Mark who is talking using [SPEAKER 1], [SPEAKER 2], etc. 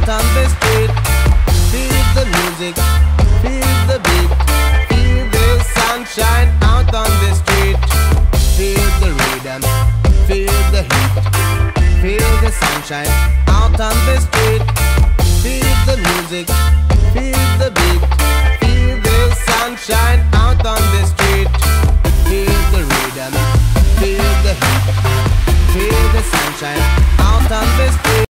[SPEAKER 1] out on the street. Feel the music, feel the beat, feel the sunshine out on the street. Feel the rhythm, feel the heat, feel the sunshine out on the street. Feel the music, feel the beat, feel the sunshine out on